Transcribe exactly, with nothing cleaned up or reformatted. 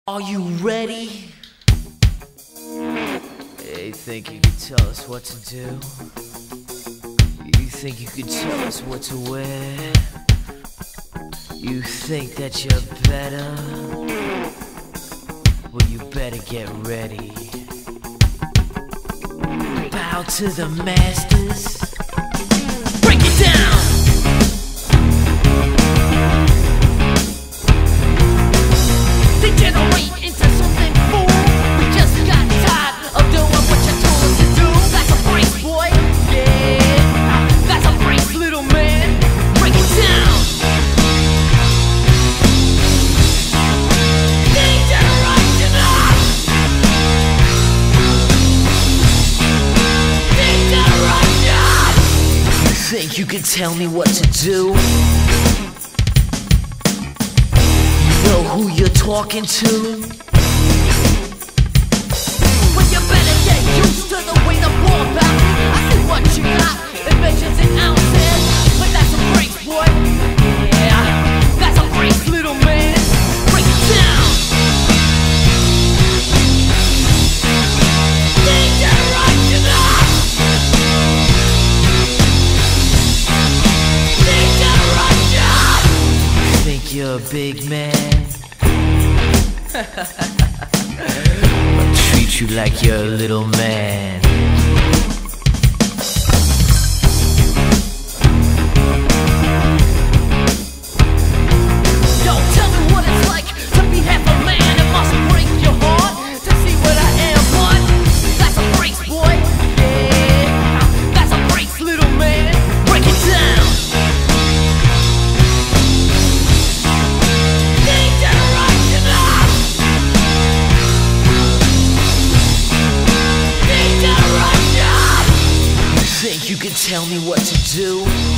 Are you ready? Hey, think you could tell us what to do? You think you could tell us what to wear? You think that you're better? Well, you better get ready. Bow to the masters. Break it down! Degenerate into something fool. We just got tired of doing what you told us to do. That's a brace, boy. Yeah, that's a brace, little man. Break it down. Degeneration. Degeneration. You think you can tell me what to do? Know who you're talking to? Well, you better get used to the way the ball bounces. I see what you got, it measures in ounces. But that's a brace, boy. Yeah, that's a brace, little man. Break it down. Degeneration. Degeneration. Think you're a big man? I'll treat you like you're a little man. Yo, tell me what it's like to be half a man. It must break your heart to see what I am, but that's a brace, boy. Yeah, that's a brace, little man. Break it down. Think you can tell me what to do?